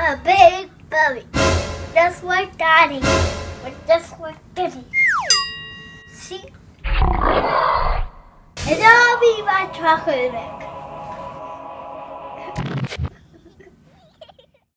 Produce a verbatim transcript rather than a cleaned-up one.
a big belly, just like Daddy, but just like Daddy. See? And that'll be my chocolate milk.